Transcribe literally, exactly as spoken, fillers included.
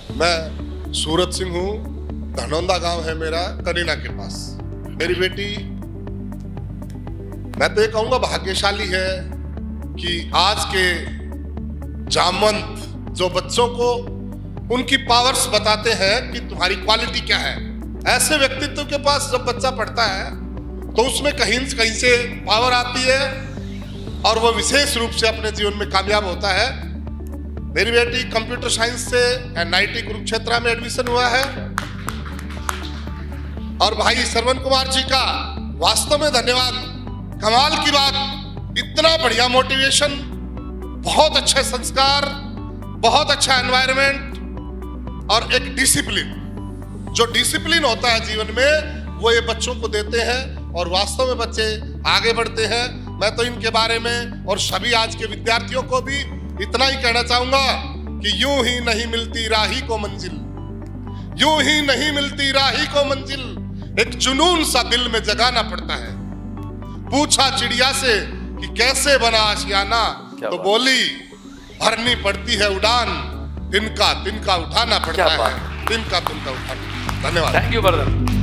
मैं सूरत सिंह हूँ, धनौंदा गांव है मेरा, करीना के पास। मेरी बेटी, मैं तो ये कहूंगा भाग्यशाली है कि आज के जामवंत जो बच्चों को उनकी पावर्स बताते हैं कि तुम्हारी क्वालिटी क्या है, ऐसे व्यक्तित्व के पास जब बच्चा पढ़ता है तो उसमें कहीं कहीं से पावर आती है और वो विशेष रूप से अपने जीवन में कामयाब होता है। मेरी बेटी कंप्यूटर साइंस से एन आई टी कुरुक्षेत्र में एडमिशन हुआ है और भाई श्रवण कुमार जी का वास्तव में धन्यवाद। कमाल की बात, इतना बढ़िया मोटिवेशन, बहुत अच्छे संस्कार, बहुत अच्छा एनवायरनमेंट और एक डिसिप्लिन, जो डिसिप्लिन होता है जीवन में वो ये बच्चों को देते हैं और वास्तव में बच्चे आगे बढ़ते हैं। मैं तो इनके बारे में और सभी आज के विद्यार्थियों को भी इतना ही कहना चाहूंगा कि यूं ही नहीं मिलती राही को मंजिल, यूं ही नहीं मिलती राही को मंजिल, एक जुनून सा दिल में जगाना पड़ता है। पूछा चिड़िया से कि कैसे बना आशियाना, तो बोली भरनी पड़ती है उड़ान, तिनका तिनका उठाना पड़ता है, तिनका तिनका उठाना। धन्यवाद। Thank you brother.